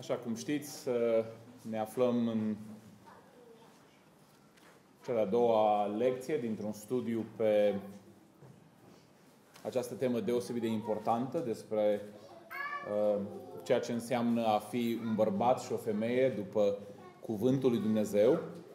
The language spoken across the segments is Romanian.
Așa cum știți, ne aflăm în cea de-a doua lecție dintr-un studiu pe această temă deosebit de importantă despre ceea ce înseamnă a fi un bărbat și o femeie după Cuvântul lui Dumnezeu.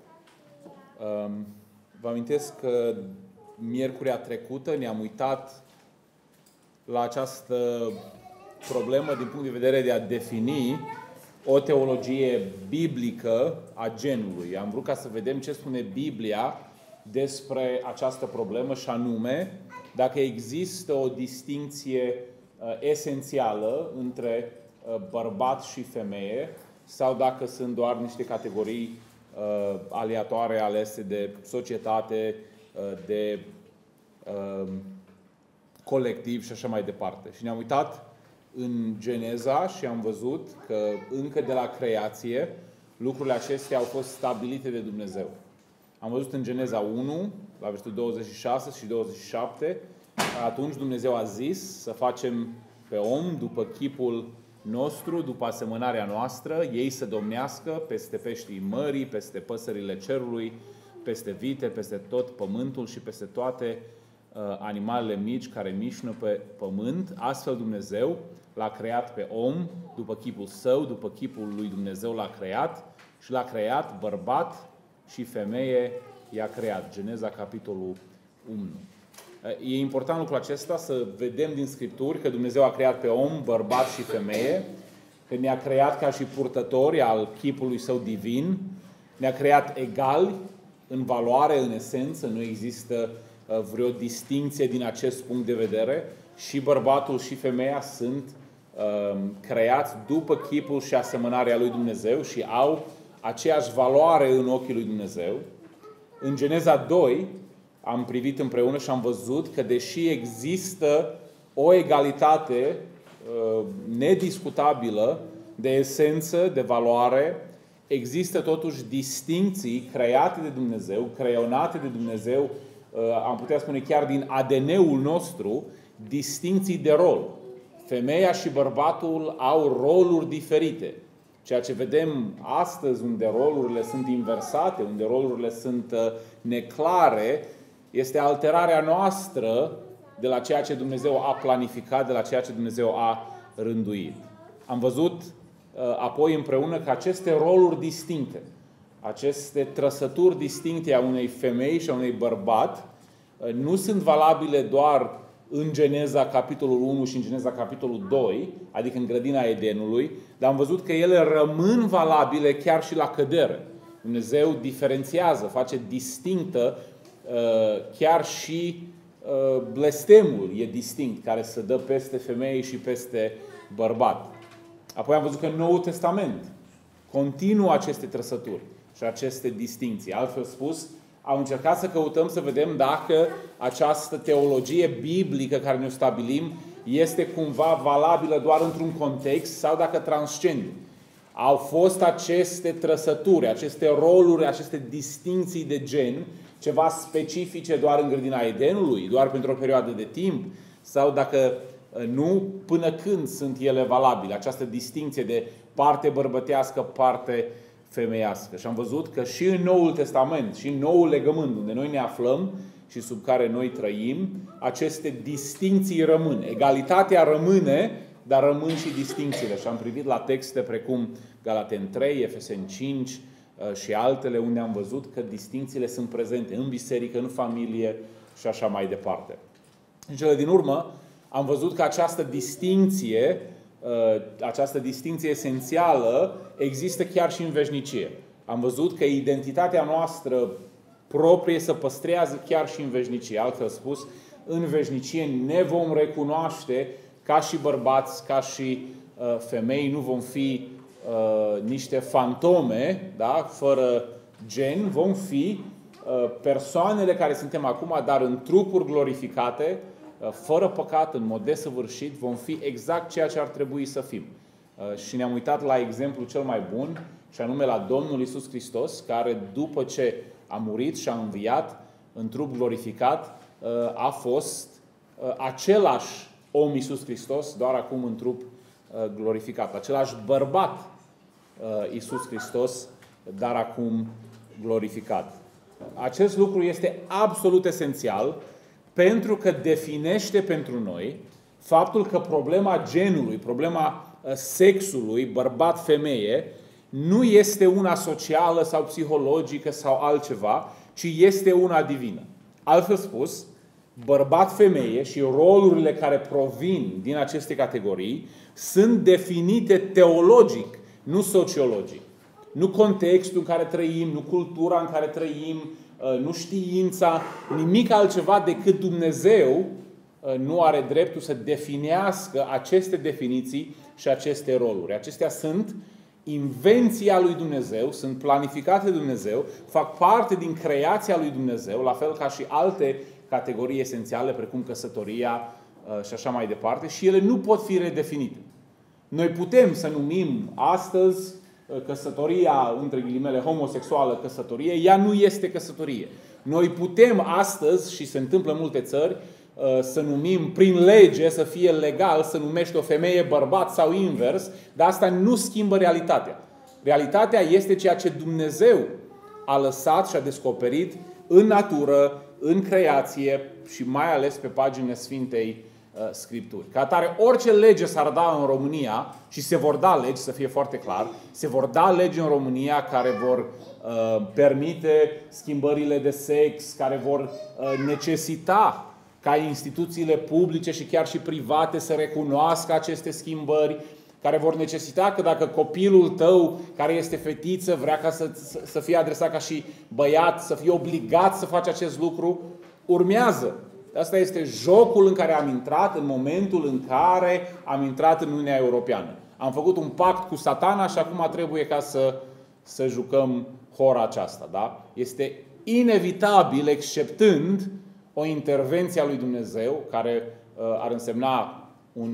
Vă amintesc că miercurea trecută ne-am uitat la această problemă din punct de vedere de a defini o teologie biblică a genului. Am vrut ca să vedem ce spune Biblia despre această problemă și anume dacă există o distincție esențială între bărbat și femeie sau dacă sunt doar niște categorii aleatoare alese de societate, de colectiv și așa mai departe. Și ne-am uitat în Geneza și am văzut că încă de la creație lucrurile acestea au fost stabilite de Dumnezeu. Am văzut în Geneza 1, la versetul 26 și 27, atunci Dumnezeu a zis să facem pe om după chipul nostru, după asemănarea noastră, ei să domnească peste peștii mării, peste păsările cerului, peste vite, peste tot pământul și peste toate animalele mici care mișnă pe pământ. Astfel Dumnezeu l-a creat pe om după chipul său, după chipul lui Dumnezeu l-a creat și l-a creat bărbat și femeie i-a creat. Geneza capitolul 1. E important lucrul acesta să vedem din Scripturi că Dumnezeu a creat pe om bărbat și femeie, că ne-a creat ca și purtători al chipului său divin, ne-a creat egali în valoare, în esență, nu există vreo distincție din acest punct de vedere. Și bărbatul și femeia sunt creați după chipul și asemănarea lui Dumnezeu și au aceeași valoare în ochii lui Dumnezeu. În Geneza 2 am privit împreună și am văzut că deși există o egalitate nediscutabilă de esență, de valoare, există totuși distincții create de Dumnezeu, creionate de Dumnezeu, am putea spune chiar din ADN-ul nostru, distincții de rol. Femeia și bărbatul au roluri diferite. Ceea ce vedem astăzi, unde rolurile sunt inversate, unde rolurile sunt neclare, este alterarea noastră de la ceea ce Dumnezeu a planificat, de la ceea ce Dumnezeu a rânduit. Am văzut apoi împreună că aceste roluri distincte, aceste trăsături distincte a unei femei și a unui bărbat nu sunt valabile doar în Geneza capitolul 1 și în Geneza capitolul 2, adică în grădina Edenului, dar am văzut că ele rămân valabile chiar și la cădere. Dumnezeu diferențiază, face distinctă chiar și blestemul e distinct, care se dă peste femeie și peste bărbat. Apoi am văzut că în Noul Testament continuă aceste trăsături și aceste distincții. Altfel spus, am încercat să căutăm să vedem dacă această teologie biblică care ne-o stabilim este cumva valabilă doar într-un context sau dacă transcende. Au fost aceste trăsături, aceste roluri, aceste distincții de gen ceva specifice doar în grădina Edenului, doar pentru o perioadă de timp, sau dacă nu, până când sunt ele valabile, această distincție de parte bărbătească, parte femeiască. Și am văzut că și în Noul Testament, și în Noul Legământ, unde noi ne aflăm și sub care noi trăim, aceste distincții rămân. Egalitatea rămâne, dar rămân și distincțiile. Și am privit la texte precum Galateni 3, Efeseni 5 și altele, unde am văzut că distincțiile sunt prezente în biserică, în familie și așa mai departe. În cele din urmă, am văzut că această distincție esențială există chiar și în veșnicie. Am văzut că identitatea noastră proprie se păstrează chiar și în veșnicie. Altfel spus, în veșnicie ne vom recunoaște ca și bărbați, ca și femei, nu vom fi niște fantome, da? Fără gen, vom fi persoanele care suntem acum, dar în trupuri glorificate, fără păcat, în mod desăvârșit, vom fi exact ceea ce ar trebui să fim. Și ne-am uitat la exemplu cel mai bun, și anume la Domnul Iisus Hristos, care după ce a murit și a înviat în trup glorificat, a fost același om Iisus Hristos, doar acum în trup glorificat. Același bărbat Iisus Hristos, dar acum glorificat. Acest lucru este absolut esențial pentru că definește pentru noi faptul că problema genului, problema sexului, bărbat-femeie, nu este una socială sau psihologică sau altceva, ci este una divină. Altfel spus, bărbat-femeie și rolurile care provin din aceste categorii sunt definite teologic, nu sociologic. Nu contextul în care trăim, nu cultura în care trăim, nu știința, nimic altceva decât Dumnezeu nu are dreptul să definească aceste definiții și aceste roluri. Acestea sunt invenția lui Dumnezeu, sunt planificate de Dumnezeu, fac parte din creația lui Dumnezeu, la fel ca și alte categorii esențiale, precum căsătoria și așa mai departe, și ele nu pot fi redefinite. Noi putem să numim astăzi căsătoria, între ghilimele, homosexuală căsătorie, ea nu este căsătorie. Noi putem astăzi, și se întâmplă în multe țări, să numim prin lege, să fie legal, să numești o femeie bărbat sau invers, dar asta nu schimbă realitatea. Realitatea este ceea ce Dumnezeu a lăsat și a descoperit în natură, în creație și mai ales pe paginile Sfintei Scripturi. Ca atare, orice lege s-ar da în România, și se vor da legi, să fie foarte clar, se vor da legi în România care vor permite schimbările de sex, care vor necesita ca instituțiile publice și chiar și private să recunoască aceste schimbări, care vor necesita că dacă copilul tău, care este fetiță, vrea ca să fie adresat ca și băiat, să fie obligat să faci acest lucru, urmează. Asta este jocul în care am intrat în momentul în care am intrat în Uniunea Europeană. Am făcut un pact cu Satana și acum trebuie ca să jucăm hora aceasta. Da? Este inevitabil, exceptând o intervenție a lui Dumnezeu, care ar însemna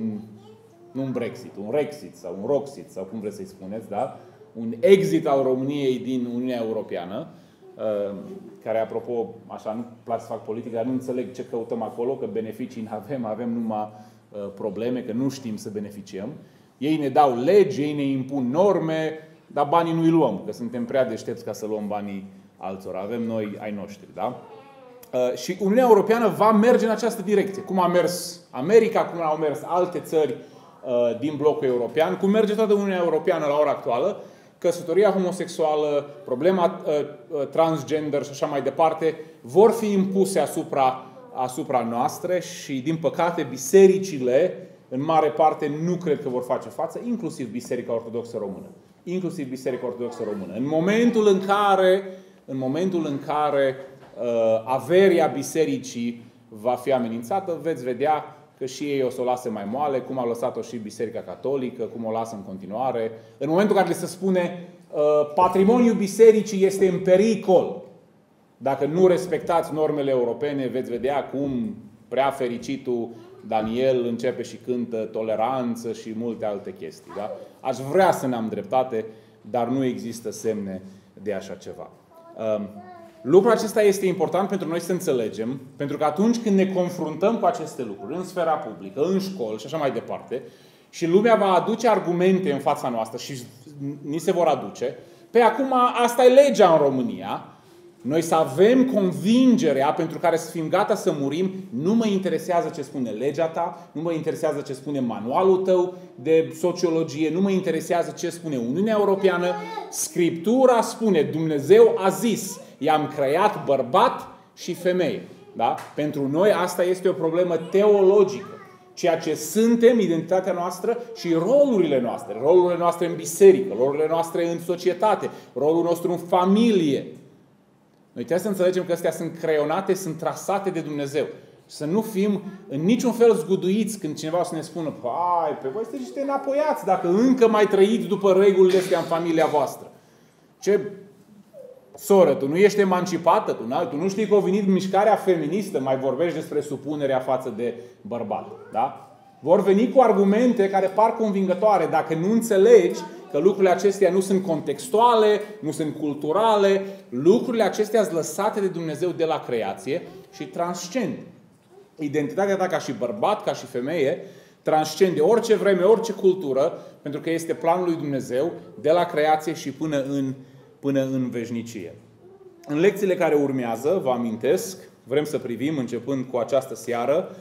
nu un Brexit, un Rexit sau un Roxit, sau cum vreți să-i spuneți, da? Un exit al României din Uniunea Europeană, care, apropo, așa, nu place să fac politică, dar nu înțeleg ce căutăm acolo, că beneficii avem numai probleme, că nu știm să beneficiem. Ei ne dau legi, ei ne impun norme, dar banii nu-i luăm, că suntem prea deștepți ca să luăm banii altora. Avem noi ai noștri, da? Și Uniunea Europeană va merge în această direcție. Cum a mers America, cum au mers alte țări din blocul european, cum merge toată Uniunea Europeană la ora actuală, căsătoria homosexuală, problema transgender și așa mai departe, vor fi impuse asupra noastre și, din păcate, bisericile, în mare parte, nu cred că vor face față, inclusiv Biserica Ortodoxă Română. Inclusiv Biserica Ortodoxă Română. În momentul în care averia bisericii va fi amenințată, veți vedea că și ei o să o lase mai moale, cum a lăsat-o și Biserica Catolică, cum o lasă în continuare. În momentul în care le se spune patrimoniul bisericii este în pericol, dacă nu respectați normele europene, veți vedea cum prea fericitul Daniel începe și cântă toleranță și multe alte chestii. Da? Aș vrea să ne-am dreptate, dar nu există semne de așa ceva. Lucrul acesta este important pentru noi să înțelegem, pentru că atunci când ne confruntăm cu aceste lucruri, în sfera publică, în școli și așa mai departe, și lumea va aduce argumente în fața noastră și ni se vor aduce, pe acum asta e legea în România, noi să avem convingerea pentru care să fim gata să murim, nu mă interesează ce spune legea ta, nu mă interesează ce spune manualul tău de sociologie, nu mă interesează ce spune Uniunea Europeană, Scriptura spune, Dumnezeu a zis, i-am creat bărbat și femeie. Da? Pentru noi asta este o problemă teologică. Ceea ce suntem, identitatea noastră și rolurile noastre în biserică, rolurile noastre în societate, rolul nostru în familie. Noi trebuie să înțelegem că astea sunt creionate, sunt trasate de Dumnezeu. Să nu fim în niciun fel zguduiți când cineva o să ne spună pe voi sunteți niște înapoiați dacă încă mai trăiți după regulile astea în familia voastră. Ce soră, tu nu ești emancipată, tu nu știi că a venit mișcarea feministă, mai vorbești despre supunerea față de bărbat. Da? Vor veni cu argumente care par convingătoare dacă nu înțelegi că lucrurile acestea nu sunt contextuale, nu sunt culturale, lucrurile acestea sunt lăsate de Dumnezeu de la creație și transcend. Identitatea ta ca și bărbat, ca și femeie, transcende orice vreme, orice cultură, pentru că este planul lui Dumnezeu de la creație și până în veșnicie. În lecțiile care urmează, vă amintesc, vrem să privim, începând cu această seară,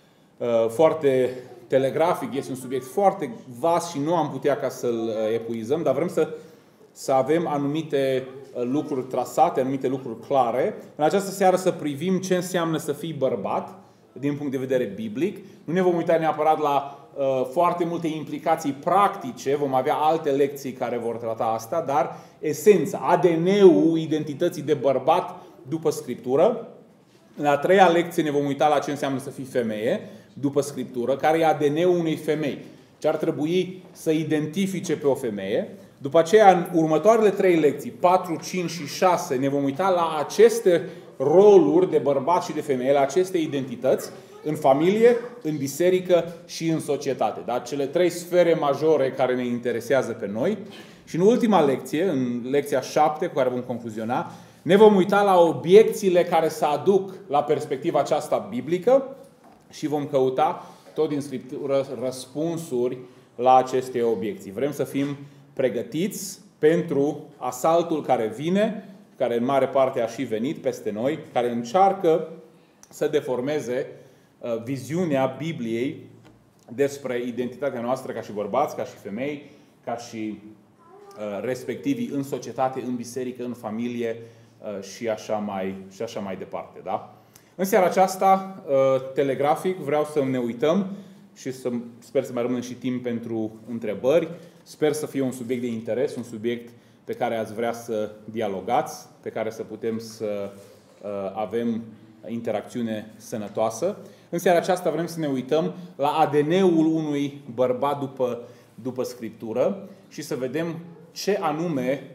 foarte telegrafic, este un subiect foarte vast și nu am putea ca să-l epuizăm, dar vrem să avem anumite lucruri trasate, anumite lucruri clare. În această seară să privim ce înseamnă să fii bărbat, din punct de vedere biblic. Nu ne vom uita neapărat la foarte multe implicații practice, vom avea alte lecții care vor trata asta, dar esența, ADN-ul identității de bărbat după Scriptură. În a treia lecție ne vom uita la ce înseamnă să fii femeie după Scriptură, care e ADN-ul unei femei, ce ar trebui să identifice pe o femeie. După aceea, în următoarele 3 lecții, 4, 5 și 6, ne vom uita la aceste roluri de bărbat și de femeie, la aceste identități, în familie, în biserică și în societate. Da? Cele 3 sfere majore care ne interesează pe noi. Și în ultima lecție, în lecția 7, cu care vom concluziona, ne vom uita la obiecțiile care se aduc la perspectiva aceasta biblică și vom căuta tot din Scriptură răspunsuri la aceste obiecții. Vrem să fim pregătiți pentru asaltul care vine, care în mare parte a și venit peste noi, care încearcă să deformeze viziunea Bibliei despre identitatea noastră ca și bărbați, ca și femei, ca și respectivii în societate, în biserică, în familie și așa mai departe. Da? În seara aceasta, telegrafic, vreau să ne uităm și sper să mai rămână și timp pentru întrebări. Sper să fie un subiect de interes, un subiect pe care ați vrea să dialogați, pe care să putem să avem interacțiune sănătoasă. În seara aceasta vrem să ne uităm la ADN-ul unui bărbat după Scriptură și să vedem ce anume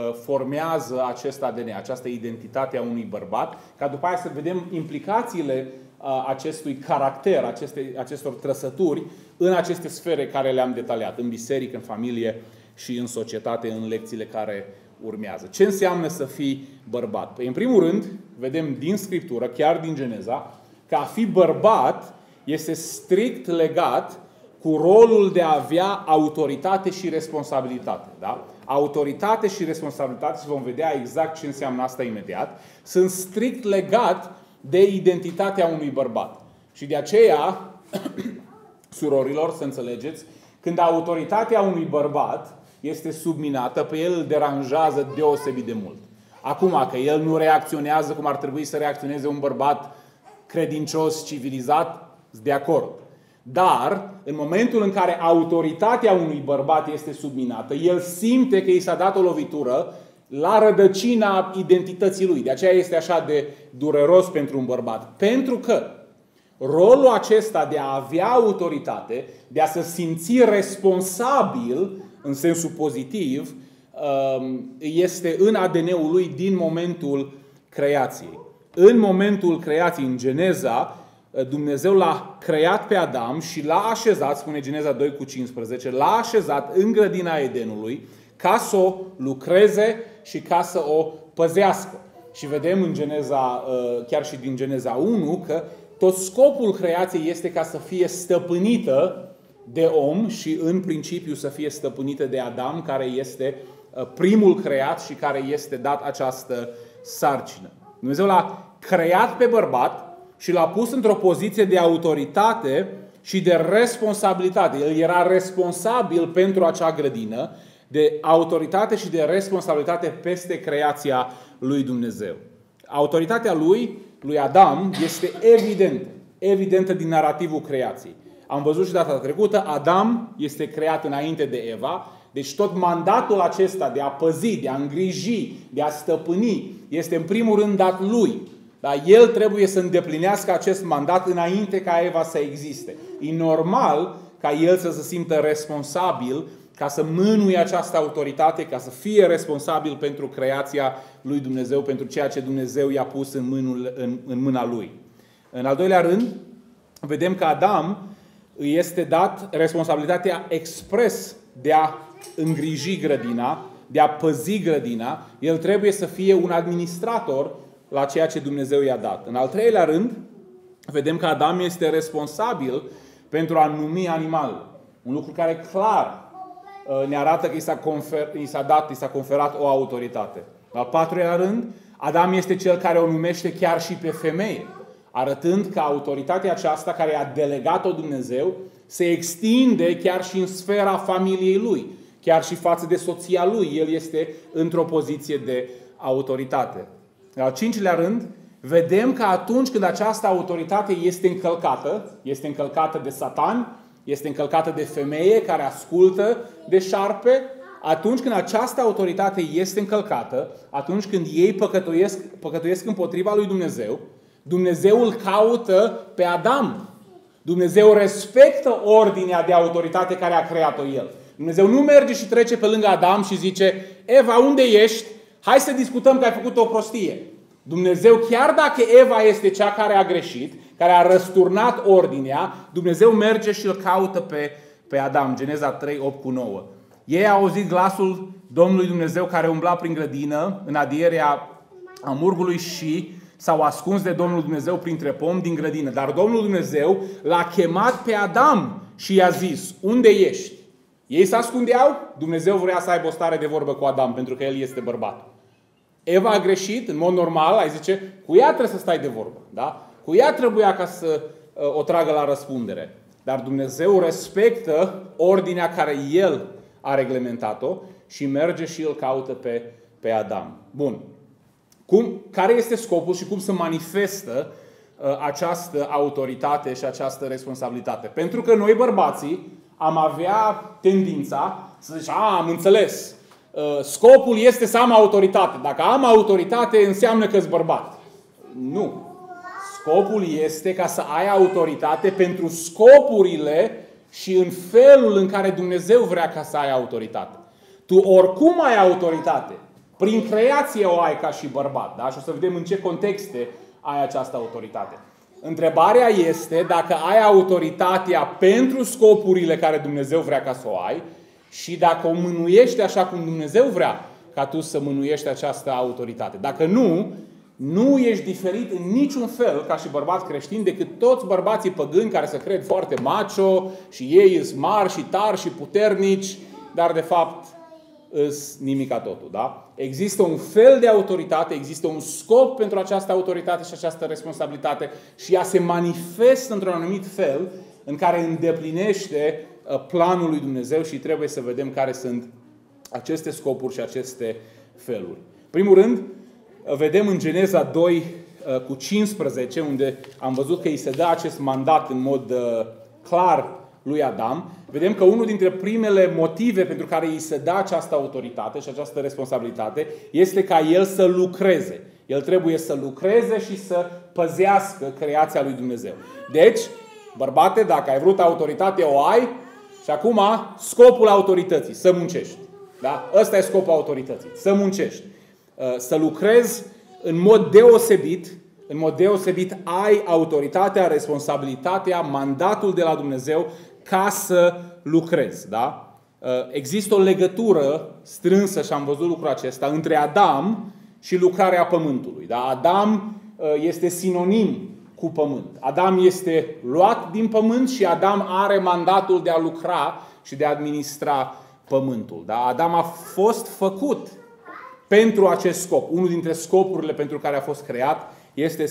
formează acest ADN, această identitate a unui bărbat, ca după aia să vedem implicațiile acestui caracter, acestor trăsături în aceste sfere care le-am detaliat, în biserică, în familie și în societate, în lecțiile care urmează. Ce înseamnă să fii bărbat? Păi, în primul rând, vedem din Scriptură, chiar din Geneza, că a fi bărbat este strict legat cu rolul de a avea autoritate și responsabilitate. Da? Autoritate și responsabilitate, și vom vedea exact ce înseamnă asta imediat, sunt strict legat de identitatea unui bărbat. Și de aceea, surorilor, să înțelegeți, când autoritatea unui bărbat este subminată, pe el îl deranjează deosebit de mult. Acum, că el nu reacționează cum ar trebui să reacționeze un bărbat credincios, civilizat, de acord. Dar, în momentul în care autoritatea unui bărbat este subminată, el simte că i s-a dat o lovitură la rădăcina identității lui. De aceea este așa de dureros pentru un bărbat. Pentru că rolul acesta de a avea autoritate, de a se simți responsabil, în sensul pozitiv, este în ADN-ul lui din momentul creației. În momentul creației, în Geneza, Dumnezeu l-a creat pe Adam și l-a așezat, spune Geneza 2:15, l-a așezat în grădina Edenului ca să o lucreze și ca să o păzească. Și vedem în Geneza, chiar și din Geneza 1, că tot scopul creației este ca să fie stăpânită de om și în principiu să fie stăpânită de Adam, care este primul creat și care este dat această sarcină. Dumnezeu l-a creat pe bărbat și l-a pus într-o poziție de autoritate și de responsabilitate. El era responsabil pentru acea grădină, de autoritate și de responsabilitate peste creația lui Dumnezeu. Autoritatea lui Adam este evidentă din narativul creației. Am văzut și data trecută, Adam este creat înainte de Eva, deci tot mandatul acesta de a păzi, de a îngriji, de a stăpâni, este în primul rând dat lui. Dar el trebuie să îndeplinească acest mandat înainte ca Eva să existe. E normal ca el să se simtă responsabil, ca să mânuie această autoritate, ca să fie responsabil pentru creația lui Dumnezeu, pentru ceea ce Dumnezeu i-a pus în mâna lui. În al doilea rând, vedem că Adam îi este dat responsabilitatea expres de a îngriji grădina, de a păzi grădina. El trebuie să fie un administrator la ceea ce Dumnezeu i-a dat. În al treilea rând, vedem că Adam este responsabil pentru a numi animalele. Un lucru care clar ne arată că i s-a conferat o autoritate. Al patrulea rând, Adam este cel care o numește chiar și pe femeie, arătând că autoritatea aceasta care a delegat-o Dumnezeu se extinde chiar și în sfera familiei lui, chiar și față de soția lui. El este într-o poziție de autoritate. Al cincilea rând, vedem că atunci când această autoritate este încălcată de Satan, este încălcată de femeie care ascultă de șarpe, atunci când această autoritate este încălcată, atunci când ei păcătuiesc împotriva lui Dumnezeu, Dumnezeu îl caută pe Adam. Dumnezeu respectă ordinea de autoritate care a creat-o El. Dumnezeu nu merge și trece pe lângă Adam și zice: Eva, unde ești? Hai să discutăm că ai făcut o prostie. Dumnezeu, chiar dacă Eva este cea care a greșit, care a răsturnat ordinea, Dumnezeu merge și îl caută pe Adam. Geneza 3, 8-9. Ei au auzit glasul Domnului Dumnezeu care umbla prin grădină în adierea amurgului și s-au ascuns de Domnul Dumnezeu printre pomi din grădină. Dar Domnul Dumnezeu l-a chemat pe Adam și i-a zis: unde ești? Ei se ascundeau, Dumnezeu vrea să aibă o stare de vorbă cu Adam, pentru că el este bărbat. Eva a greșit, în mod normal, ai zice, cu ea trebuie să stai de vorbă. Da? Cu ea trebuia ca să o tragă la răspundere. Dar Dumnezeu respectă ordinea care El a reglementat-o și merge și îl caută pe Adam. Bun. Care este scopul și cum se manifestă această autoritate și această responsabilitate? Pentru că noi, bărbații, am avea tendința să zicem: am înțeles, scopul este să am autoritate. Dacă am autoritate, înseamnă că-s bărbat. Nu. Scopul este ca să ai autoritate pentru scopurile și în felul în care Dumnezeu vrea ca să ai autoritate. Tu oricum ai autoritate. Prin creație o ai ca și bărbat. Da? Și o să vedem în ce contexte ai această autoritate. Întrebarea este dacă ai autoritatea pentru scopurile care Dumnezeu vrea ca să o ai și dacă o mânuiești așa cum Dumnezeu vrea ca tu să mânuiești această autoritate. Dacă nu ești diferit în niciun fel ca și bărbat creștin decât toți bărbații păgâni care se cred foarte macho și ei sunt mari și tari și puternici, dar de fapt îs nimica totul. Da? Există un fel de autoritate, există un scop pentru această autoritate și această responsabilitate și ea se manifestă într-un anumit fel în care îndeplinește planul lui Dumnezeu și trebuie să vedem care sunt aceste scopuri și aceste feluri. Primul rând, vedem în Geneza 2 cu 15, unde am văzut că îi se dă acest mandat în mod clar lui Adam. Vedem că unul dintre primele motive pentru care îi se dă această autoritate și această responsabilitate este ca el să lucreze. El trebuie să lucreze și să păzească creația lui Dumnezeu. Deci, bărbate, dacă ai vrut autoritate, o ai. Și acum, scopul autorității, să muncești. Da? Ăsta e scopul autorității, să muncești. Să lucrezi în mod deosebit ai autoritatea, responsabilitatea, mandatul de la Dumnezeu ca să lucrezi. Da? Există o legătură strânsă, și am văzut lucrul acesta, între Adam și lucrarea pământului. Da? Adam este sinonim cu pământ. Adam este luat din pământ și Adam are mandatul de a lucra și de a administra pământul. Da? Adam a fost făcut pentru acest scop. Unul dintre scopurile pentru care a fost creat este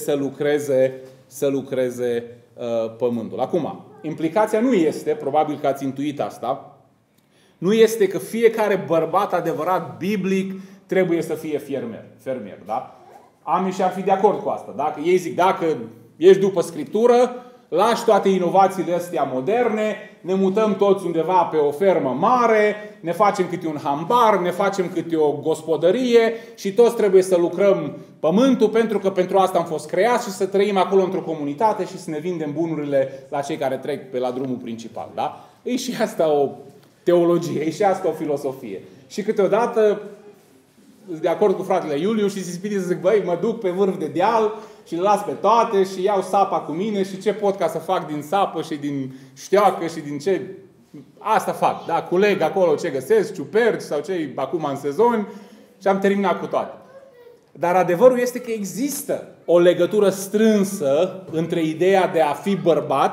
să lucreze pământul. Acum, implicația nu este, probabil că ați intuit asta, nu este că fiecare bărbat adevărat biblic trebuie să fie fermier. Da? Amii și-ar fi de acord cu asta. Dacă ei zic, dacă ești după Scriptură, lași toate inovațiile astea moderne, ne mutăm toți undeva pe o fermă mare, ne facem câte un hambar, ne facem câte o gospodărie și toți trebuie să lucrăm pământul pentru că pentru asta am fost creați și să trăim acolo într-o comunitate și să ne vindem bunurile la cei care trec pe la drumul principal. Da? E și asta o teologie, e și asta o filosofie. Și câteodată de acord cu fratele Iuliu și se spide să zic, băi, mă duc pe vârf de deal și le las pe toate și iau sapa cu mine și ce pot ca să fac din sapă și din șteacă și din ce... Asta fac, da? Culeg acolo ce găsesc, ciuperci sau ce acum în sezon și am terminat cu toate. Dar adevărul este că există o legătură strânsă între ideea de a fi bărbat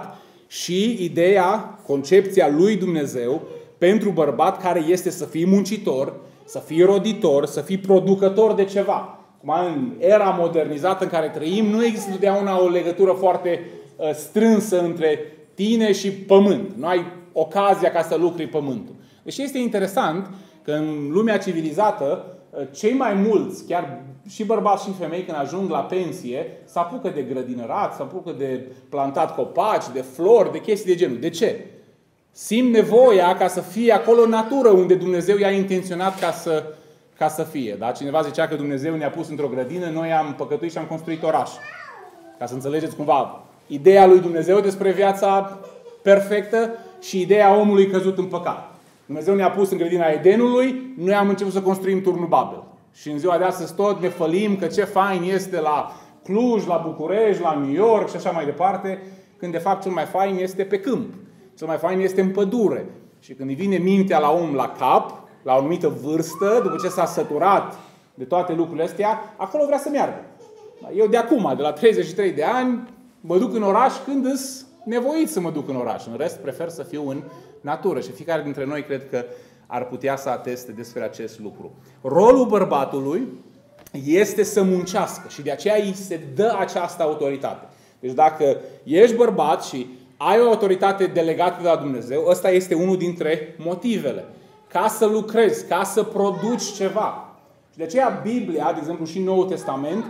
și ideea, concepția lui Dumnezeu pentru bărbat care este să fii muncitor, să fii roditor, să fii producător de ceva. Cum în era modernizată în care trăim, nu există întotdeauna o legătură foarte strânsă între tine și pământ. Nu ai ocazia ca să lucri pământul. Deci este interesant că în lumea civilizată, cei mai mulți, chiar și bărbați și femei, când ajung la pensie, se apucă de grădinărat, se apucă de plantat copaci, de flori, de chestii de genul. De ce? Simt nevoia ca să fie acolo natură unde Dumnezeu i-a intenționat ca să fie. Da? Cineva zicea că Dumnezeu ne-a pus într-o grădină, noi am păcătuit și am construit oraș. Ca să înțelegeți cumva ideea lui Dumnezeu despre viața perfectă și ideea omului căzut în păcat. Dumnezeu ne-a pus în grădina Edenului, noi am început să construim turnul Babel. Și în ziua de astăzi tot ne fălim că ce fain este la Cluj, la București, la New York și așa mai departe, când de fapt cel mai fain este pe câmp. Cel mai fain este în pădure. Și când îi vine mintea la om la cap, la o anumită vârstă, după ce s-a săturat de toate lucrurile astea, acolo vrea să meargă. Eu de acum, de la 33 de ani, mă duc în oraș când îs nevoit să mă duc în oraș. În rest, prefer să fiu în natură. Și fiecare dintre noi cred că ar putea să ateste despre acest lucru. Rolul bărbatului este să muncească și de aceea îi se dă această autoritate. Deci dacă ești bărbat și ai o autoritate delegată de la Dumnezeu, ăsta este unul dintre motivele. Ca să lucrezi, ca să produci ceva. Și de aceea Biblia, de exemplu și Noul Testament,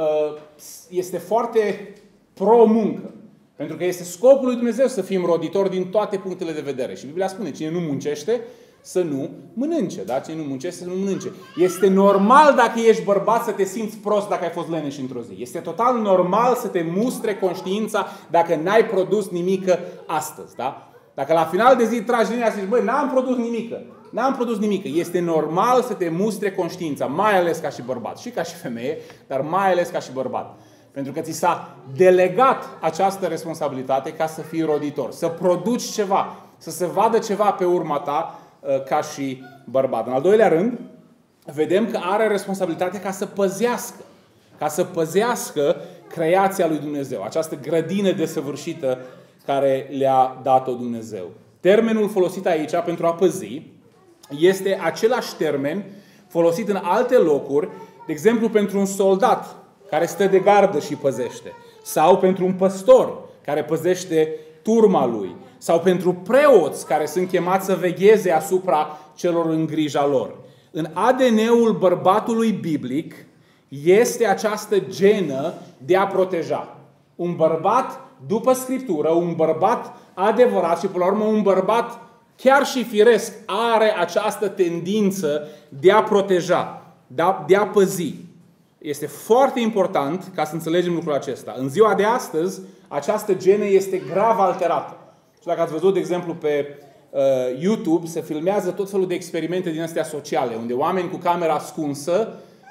este foarte pro-muncă. Pentru că este scopul lui Dumnezeu să fim roditori din toate punctele de vedere. Și Biblia spune, cine nu muncește, să nu mănânce. Da? Cine nu muncește, să nu mănânce. Este normal dacă ești bărbat să te simți prost dacă ai fost leneș într-o zi. Este total normal să te mustre conștiința dacă n-ai produs nimică astăzi. Da? Dacă la final de zi tragi linia și zici, băi, n-am produs nimică. N-am produs nimică. Este normal să te mustre conștiința, mai ales ca și bărbat. Și ca și femeie, dar mai ales ca și bărbat. Pentru că ți s-a delegat această responsabilitate ca să fii roditor. Să produci ceva. Să se vadă ceva pe urma ta ca și bărbat. În al doilea rând, vedem că are responsabilitatea ca să păzească. Ca să păzească creația lui Dumnezeu. Această grădină desăvârșită care le-a dat-o Dumnezeu. Termenul folosit aici pentru a păzi este același termen folosit în alte locuri, de exemplu pentru un soldat care stă de gardă și păzește, sau pentru un păstor care păzește turma lui, sau pentru preoți care sunt chemați să vegheze asupra celor în grija lor. În ADN-ul bărbatului biblic este această genă de a proteja. Un bărbat după Scriptură, un bărbat adevărat și până la urmă un bărbat chiar și firesc are această tendință de a proteja, de a păzi. Este foarte important ca să înțelegem lucrul acesta. În ziua de astăzi, această genă este grav alterată. Și dacă ați văzut, de exemplu, pe YouTube, se filmează tot felul de experimente din astea sociale, unde oameni cu camera ascunsă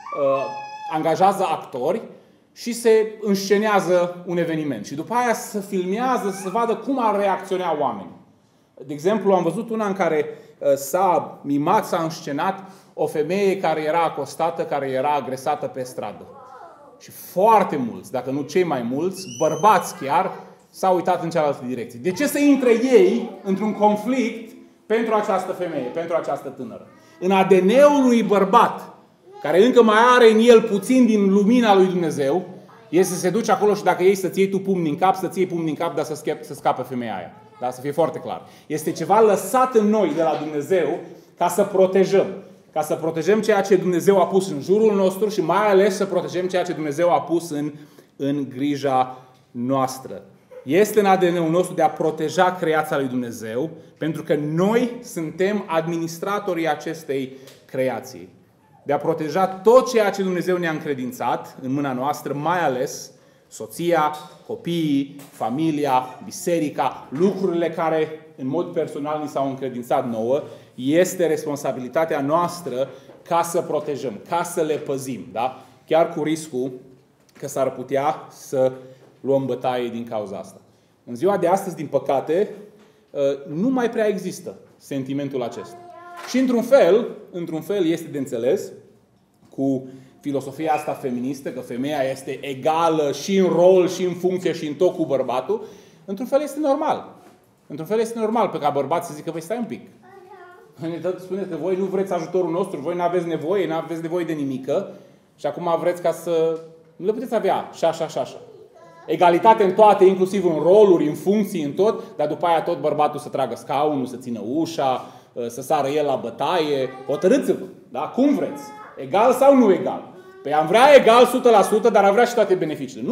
angajează actori și se înscenează un eveniment. Și după aia se filmează să se vadă cum ar reacționa oamenii. De exemplu, am văzut una în care s-a mimat, s-a înscenat o femeie care era acostată, care era agresată pe stradă. Și foarte mulți, dacă nu cei mai mulți, bărbați chiar, s-au uitat în cealaltă direcție. De ce să intre ei într-un conflict pentru această femeie, pentru această tânără? În ADN-ul unui bărbat, care încă mai are în el puțin din lumina lui Dumnezeu, este să se duce acolo și dacă ei să-ți iei tu pumn din cap, să-ți iei pumn din cap, dar să scape femeia aia. Da? Să fie foarte clar. Este ceva lăsat în noi de la Dumnezeu ca să protejăm. Ca să protejăm ceea ce Dumnezeu a pus în jurul nostru și mai ales să protejăm ceea ce Dumnezeu a pus în grija noastră. Este în ADN-ul nostru de a proteja creația lui Dumnezeu, pentru că noi suntem administratorii acestei creații. De a proteja tot ceea ce Dumnezeu ne-a încredințat în mâna noastră, mai ales soția, copiii, familia, biserica, lucrurile care în mod personal ni s-au încredințat nouă, este responsabilitatea noastră ca să protejăm, ca să le păzim. Da? Chiar cu riscul că s-ar putea să luăm bătaie din cauza asta. În ziua de astăzi, din păcate, nu mai prea există sentimentul acesta. Și într-un fel este de înțeles cu filosofia asta feministă, că femeia este egală și în rol, și în funcție, și în tot cu bărbatul. Într-un fel este normal. Într-un fel este normal pe ca bărbat să zică, voi stai un pic. Spuneți că voi nu vreți ajutorul nostru, voi nu aveți nevoie, nu aveți nevoie de nimică și acum vreți ca să... Nu le puteți avea așa. Egalitate în toate, inclusiv în roluri, în funcții, în tot, dar după aia tot bărbatul să tragă scaunul, să țină ușa, să sară el la bătaie. Hotărâți-vă, da? Cum vreți? Egal sau nu egal? Păi am vrea egal 100%, dar am vrea și toate beneficiile.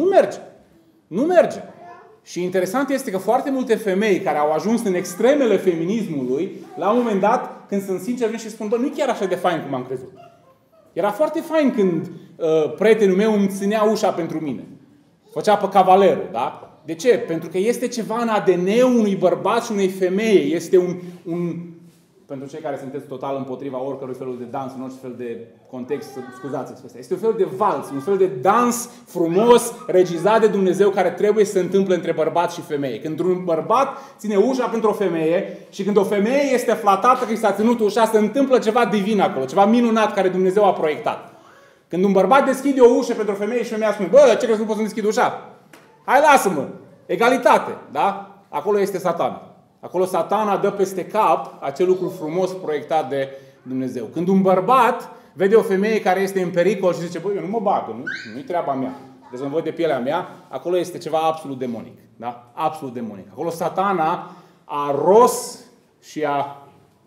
Nu merge. Și interesant este că foarte multe femei care au ajuns în extremele feminismului, la un moment dat, când sunt sinceri, vin și spun, bă, nu e chiar așa de fain cum am crezut. Era foarte fain când prietenul meu îmi ținea ușa pentru mine. Făcea pe cavalerul, da? De ce? Pentru că este ceva în ADN-ul unui bărbat și unei femei. Este un pentru cei care sunteți total împotriva oricărui fel de dans, în orice fel de context, scuzați expresia. Este un fel de vals, un fel de dans frumos, regizat de Dumnezeu, care trebuie să se întâmple între bărbat și femeie. Când un bărbat ține ușa pentru o femeie și când o femeie este flatată că i s-a ținut ușa, se întâmplă ceva divin acolo, ceva minunat care Dumnezeu a proiectat. Când un bărbat deschide o ușă pentru o femeie și femeia spune, bă, ce crezi, nu pot să deschid ușa? Hai, lasă-mă! Egalitate, da? Acolo este Satan. Acolo Satana dă peste cap acel lucru frumos proiectat de Dumnezeu. Când un bărbat vede o femeie care este în pericol și zice, băi, eu nu mă bagă, nu-i treaba mea, dezvolvări de pielea mea, acolo este ceva absolut demonic. Da? Absolut demonic. Acolo Satana a ros și a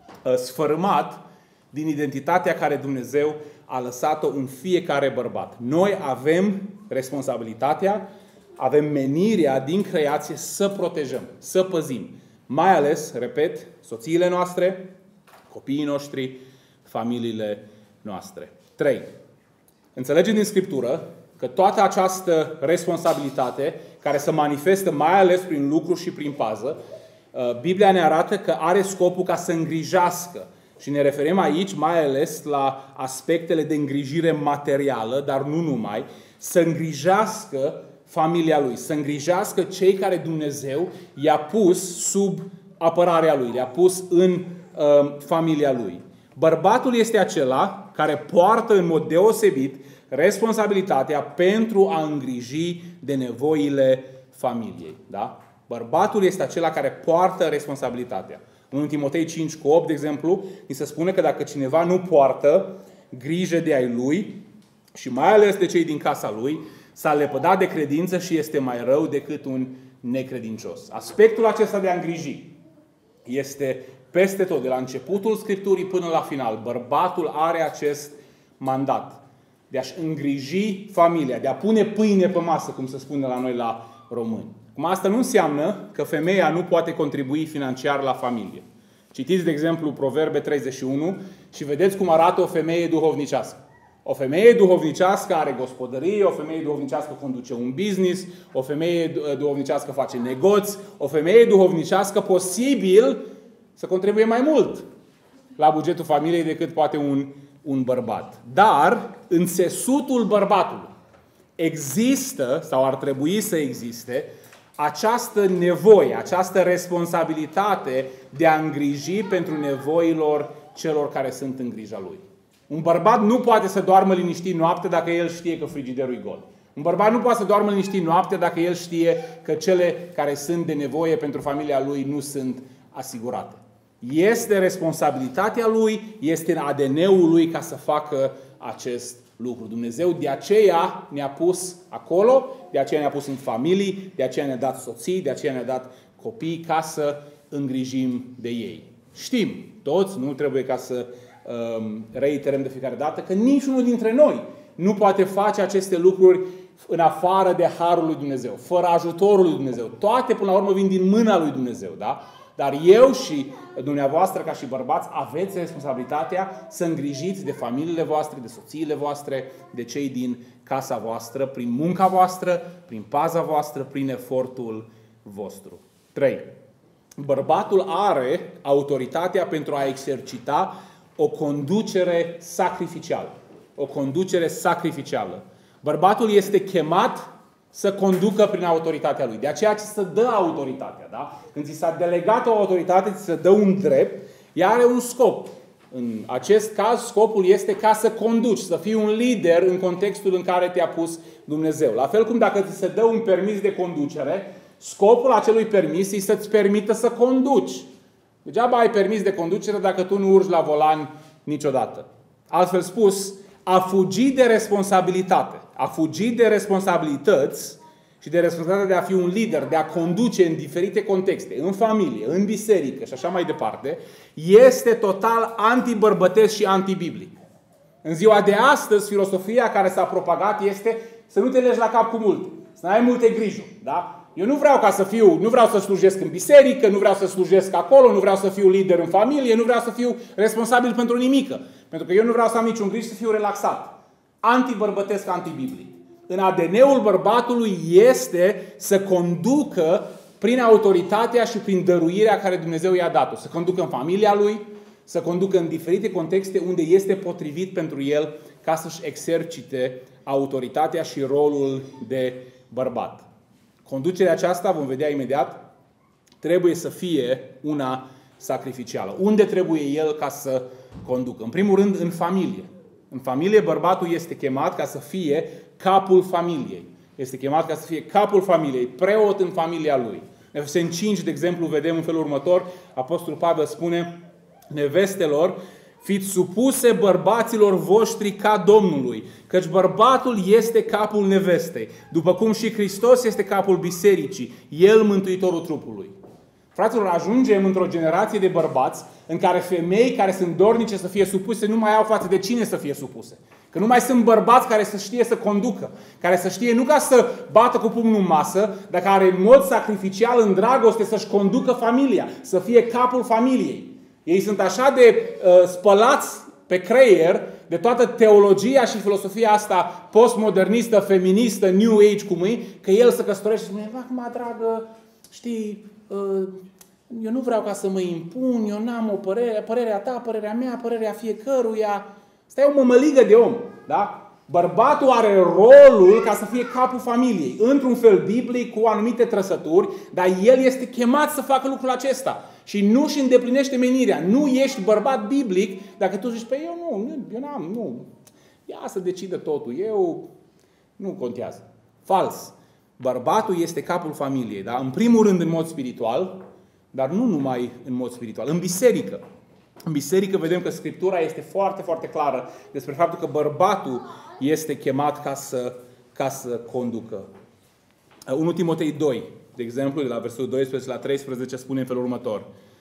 sfărâmat din identitatea care Dumnezeu a lăsat-o în fiecare bărbat. Noi avem responsabilitatea, avem menirea din creație să protejăm, să păzim. Mai ales, repet, soțiile noastre, copiii noștri, familiile noastre. 3. Înțelegem din Scriptură că toată această responsabilitate, care se manifestă mai ales prin lucru și prin pază, Biblia ne arată că are scopul ca să îngrijească. Și ne referim aici mai ales la aspectele de îngrijire materială, dar nu numai, să îngrijească familia lui, să îngrijească cei care Dumnezeu i-a pus sub apărarea lui, i-a pus în familia lui. Bărbatul este acela care poartă în mod deosebit responsabilitatea pentru a îngriji de nevoile familiei. Da? Bărbatul este acela care poartă responsabilitatea. În Timotei 5:8, de exemplu, ni se spune că dacă cineva nu poartă grijă de ai lui și mai ales de cei din casa lui, s-a lepădat de credință și este mai rău decât un necredincios. Aspectul acesta de a îngriji este peste tot, de la începutul Scripturii până la final. Bărbatul are acest mandat de a-și îngriji familia, de a pune pâine pe masă, cum se spune la noi la români. Cum asta nu înseamnă că femeia nu poate contribui financiar la familie. Citiți, de exemplu, Proverbe 31 și vedeți cum arată o femeie duhovnicească. O femeie duhovnicească are gospodărie, o femeie duhovnicească conduce un business, o femeie duhovnicească face negoți, o femeie duhovnicească posibil să contribuie mai mult la bugetul familiei decât poate un bărbat. Dar în țesutul bărbatului există, sau ar trebui să existe, această nevoie, această responsabilitate de a îngriji pentru nevoilor celor care sunt în grija lui. Un bărbat nu poate să doarmă liniștit noapte dacă el știe că frigiderul e gol. Un bărbat nu poate să doarmă liniștit noapte dacă el știe că cele care sunt de nevoie pentru familia lui nu sunt asigurate. Este responsabilitatea lui, este în ADN-ul lui ca să facă acest lucru. Dumnezeu de aceea ne-a pus acolo, de aceea ne-a pus în familii, de aceea ne-a dat soții, de aceea ne-a dat copii ca să îngrijim de ei. Știm, toți, nu trebuie ca să reiterăm de fiecare dată, că niciunul dintre noi nu poate face aceste lucruri în afară de harul lui Dumnezeu, fără ajutorul lui Dumnezeu. Toate, până la urmă, vin din mâna lui Dumnezeu, da? Dar eu și dumneavoastră, ca și bărbați, aveți responsabilitatea să îngrijiți de familiile voastre, de soțiile voastre, de cei din casa voastră, prin munca voastră, prin paza voastră, prin efortul vostru. 3. Bărbatul are autoritatea pentru a exercita o conducere sacrificială. O conducere sacrificială. Bărbatul este chemat să conducă prin autoritatea lui. De aceea ți se dă autoritatea. Da? Când ți s-a delegat o autoritate, ți se dă un drept, ea are un scop. În acest caz, scopul este ca să conduci, să fii un lider în contextul în care te-a pus Dumnezeu. La fel cum dacă ți se dă un permis de conducere, Scopul acelui permis e să-ți permită să conduci. Degeaba ai permis de conducere dacă tu nu urci la volan niciodată. Altfel spus, a fugi de responsabilitate, a fugi de responsabilități și de responsabilitatea de a fi un lider, de a conduce în diferite contexte, în familie, în biserică și așa mai departe, este total antibărbătesc și antibiblic. În ziua de astăzi, filosofia care s-a propagat este să nu te legi la cap cu multe, să n-ai multe grijuri. Da? Eu nu vreau să slujesc în biserică, nu vreau să slujesc acolo, nu vreau să fiu lider în familie, nu vreau să fiu responsabil pentru nimică. Pentru că eu nu vreau să am niciun griji, să fiu relaxat. Antibărbătesc, antibiblic. În ADN-ul bărbatului este să conducă prin autoritatea și prin dăruirea care Dumnezeu i-a dat-o. Să conducă în familia lui, să conducă în diferite contexte unde este potrivit pentru el ca să-și exercite autoritatea și rolul de bărbat. Conducerea aceasta, vom vedea imediat, trebuie să fie una sacrificială. Unde trebuie el ca să conducă? În primul rând, în familie. În familie, bărbatul este chemat ca să fie capul familiei. Este chemat ca să fie capul familiei, preot în familia lui. În Efeseni 5, de exemplu, vedem în felul următor, Apostolul Pavel spune: nevestelor, fiți supuse bărbaților voștri ca Domnului, căci bărbatul este capul nevestei, după cum și Hristos este capul bisericii, El mântuitorul trupului. Fraților, ajungem într-o generație de bărbați în care femei care sunt dornice să fie supuse nu mai au față de cine să fie supuse. Că nu mai sunt bărbați care să știe să conducă, care să știe nu ca să bată cu pumnul în masă, dar care în mod sacrificial, în dragoste, să-și conducă familia, să fie capul familiei. Ei sunt așa de spălați pe creier de toată teologia și filosofia asta postmodernistă, feministă, New Age cum e, că el se căsătorește și spune: acum, dragă, știi, eu nu vreau ca să mă impun, eu n-am o părere, părerea ta, părerea mea, părerea fiecăruia. Asta e o mămăligă de om, da? Bărbatul are rolul ca să fie capul familiei, într-un fel biblic, cu anumite trăsături, dar el este chemat să facă lucrul acesta. Și nu își îndeplinește menirea. Nu ești bărbat biblic dacă tu zici: pe eu nu. Ia să decidă totul, eu nu contează. Fals. Bărbatul este capul familiei, da? În primul rând în mod spiritual, dar nu numai în mod spiritual, în biserică. În biserică vedem că Scriptura este foarte, foarte clară despre faptul că bărbatul este chemat ca să conducă. 1 Timotei 2, de exemplu, de la versetul 12 la 13, spune în felul următor: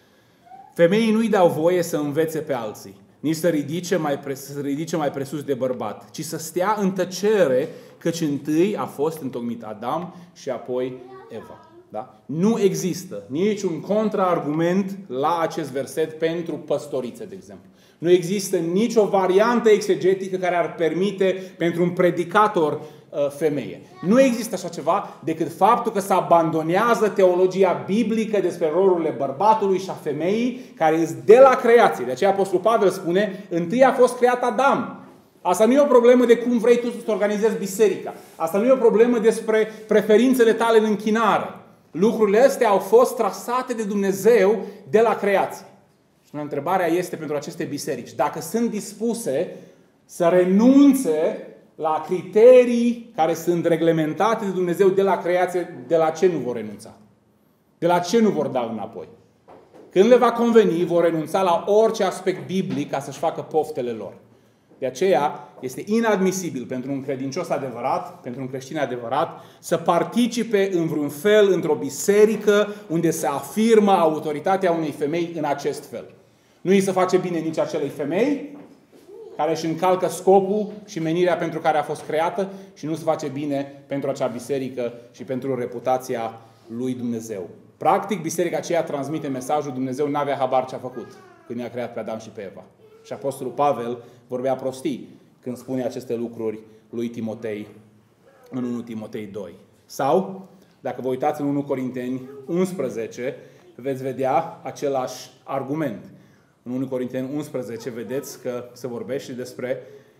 femeii nu-i dau voie să învețe pe alții, nici să ridice mai presus de bărbat, ci să stea în tăcere, căci întâi a fost întocmit Adam și apoi Eva. Da? Nu există niciun contraargument la acest verset pentru păstorițe, de exemplu. Nu există nicio variantă exegetică care ar permite pentru un predicator femeie. Nu există așa ceva decât faptul că se abandonează teologia biblică despre rolurile bărbatului și a femeii, care sunt de la creație. De aceea Apostolul Pavel spune: întâi a fost creat Adam. Asta nu e o problemă de cum vrei tu să organizezi biserica. Asta nu e o problemă despre preferințele tale în închinare. Lucrurile astea au fost trasate de Dumnezeu de la creație. Și întrebarea este pentru aceste biserici: dacă sunt dispuse să renunțe la criterii care sunt reglementate de Dumnezeu de la creație, de la ce nu vor renunța? De la ce nu vor da înapoi? Când le va conveni, vor renunța la orice aspect biblic ca să-și facă poftele lor. De aceea este inadmisibil pentru un credincios adevărat, pentru un creștin adevărat, să participe în vreun fel într-o biserică unde se afirmă autoritatea unei femei în acest fel. Nu îi se face bine nici acelei femei care își încalcă scopul și menirea pentru care a fost creată, și nu se face bine pentru acea biserică și pentru reputația lui Dumnezeu. Practic, biserica aceea transmite mesajul: Dumnezeu n-avea habar ce a făcut când i-a creat pe Adam și pe Eva. Și Apostolul Pavel vorbea prostii când spune aceste lucruri lui Timotei în 1 Timotei 2. Sau, dacă vă uitați în 1 Corinteni 11, veți vedea același argument. În 1 Corinteni 11 vedeți că se vorbește despre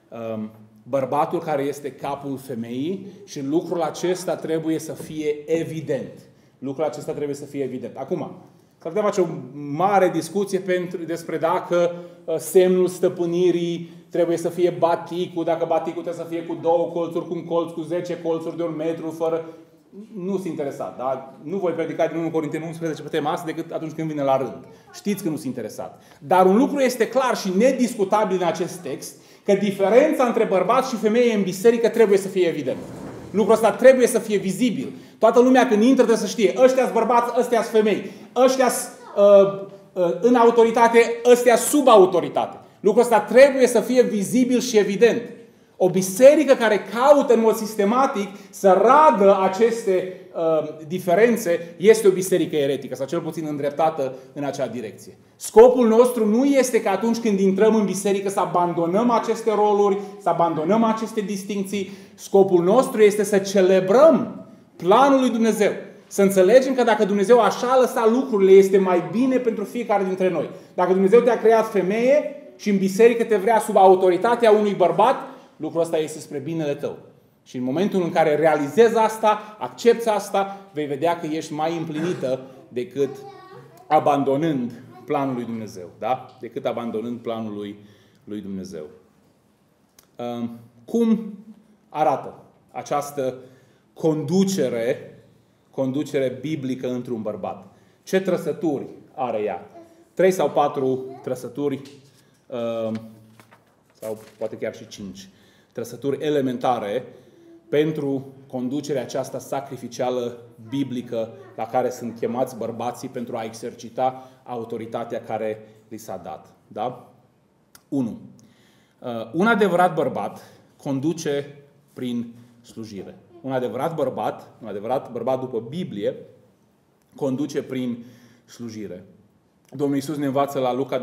bărbatul care este capul femeii și lucrul acesta trebuie să fie evident. Lucrul acesta trebuie să fie evident. Acum, s-ar putea face o mare discuție despre dacă semnul stăpânirii trebuie să fie baticul, dacă baticul trebuie să fie cu 2 colțuri, cu un colț, cu 10 colțuri de 1 metru, fără... nu sunt interesat. Da? Nu voi predica din 1 Corinteni 11 pe tema asta decât atunci când vine la rând. Știți că nu sunt interesat. Dar un lucru este clar și nediscutabil în acest text, că diferența între bărbați și femeie în biserică trebuie să fie evident. Lucrul ăsta trebuie să fie vizibil. Toată lumea când intră trebuie să știe, ăștia-s bărbați, ăstea-s femei, ăștia-s în autoritate, ăstea sub autoritate. Lucrul ăsta trebuie să fie vizibil și evident. O biserică care caută în mod sistematic să radă aceste diferențe este o biserică eretică, sau cel puțin îndreptată în acea direcție. Scopul nostru nu este că atunci când intrăm în biserică să abandonăm aceste roluri, să abandonăm aceste distincții. Scopul nostru este să celebrăm planul lui Dumnezeu. Să înțelegem că dacă Dumnezeu așa a lăsat lucrurile, este mai bine pentru fiecare dintre noi. Dacă Dumnezeu te-a creat femeie și în biserică te vrea sub autoritatea unui bărbat, lucrul ăsta este spre binele tău. Și în momentul în care realizezi asta, accepți asta, vei vedea că ești mai împlinită decât abandonând planul lui Dumnezeu. Da? Decât abandonând planul lui Dumnezeu. Cum arată această conducere biblică într-un bărbat? Ce trăsături are ea? 3 sau 4 trăsături, sau poate chiar și 5 trăsături elementare pentru conducerea aceasta sacrificială biblică la care sunt chemați bărbații pentru a exercita autoritatea care li s-a dat. Da? 1. Un adevărat bărbat conduce prin slujire. Un adevărat bărbat după Biblie, conduce prin slujire. Domnul Iisus ne învață la Luca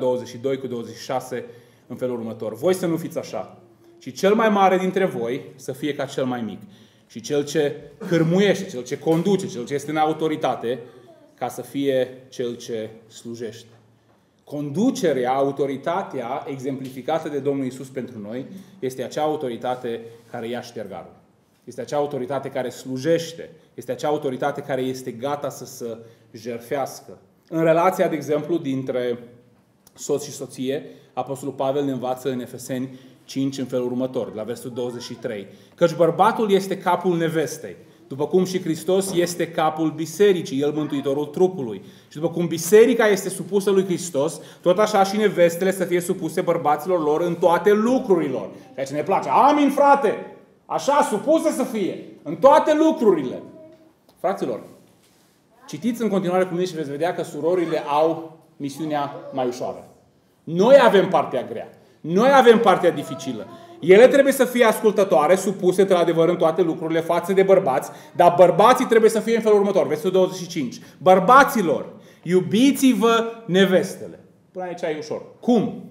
22:26 în felul următor. Voi să nu fiți așa, ci cel mai mare dintre voi să fie ca cel mai mic. Și cel ce cârmuiește, cel ce conduce, cel ce este în autoritate, ca să fie cel ce slujește. Conducerea, autoritatea exemplificată de Domnul Iisus pentru noi este acea autoritate care ia ștergarul. Este acea autoritate care slujește. Este acea autoritate care este gata să se jertfească. În relația, de exemplu, dintre soț și soție, Apostolul Pavel ne învață în Efeseni 5 în felul următor, la versul 23. Căci bărbatul este capul nevestei, după cum și Hristos este capul bisericii, El mântuitorul trupului. Și după cum biserica este supusă lui Hristos, tot așa și nevestele să fie supuse bărbaților lor în toate lucrurilor. Ceea ce ne place. Amin, frate! Așa, supuse să fie, în toate lucrurile. Fraților, citiți în continuare cu mine și veți vedea că surorile au misiunea mai ușoară. Noi avem partea grea. Noi avem partea dificilă. Ele trebuie să fie ascultătoare, supuse într-adevăr în toate lucrurile față de bărbați, dar bărbații trebuie să fie în felul următor, versetul 25. Bărbaților, iubiți-vă nevestele. Până aici e ușor. Cum?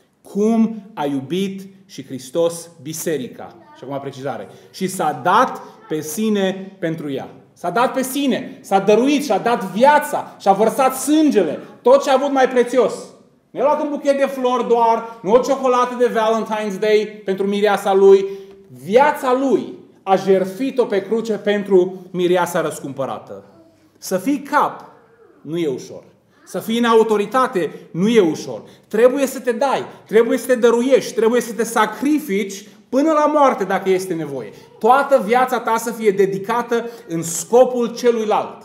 Cum a iubit și Hristos biserica? Și acum precizare. Și s-a dat pe sine pentru ea. S-a dat pe sine, s-a dăruit, și-a dat viața, și-a vărsat sângele, tot ce a avut mai prețios. Nu a luat un buchet de flori doar, nu o ciocolată de Valentine's Day pentru mireasa lui. Viața lui a jertfit-o pe cruce pentru mireasa răscumpărată. Să fii cap nu e ușor. Să fii în autoritate nu e ușor. Trebuie să te dai, trebuie să te dăruiești, trebuie să te sacrifici până la moarte dacă este nevoie. Toată viața ta să fie dedicată în scopul celuilalt.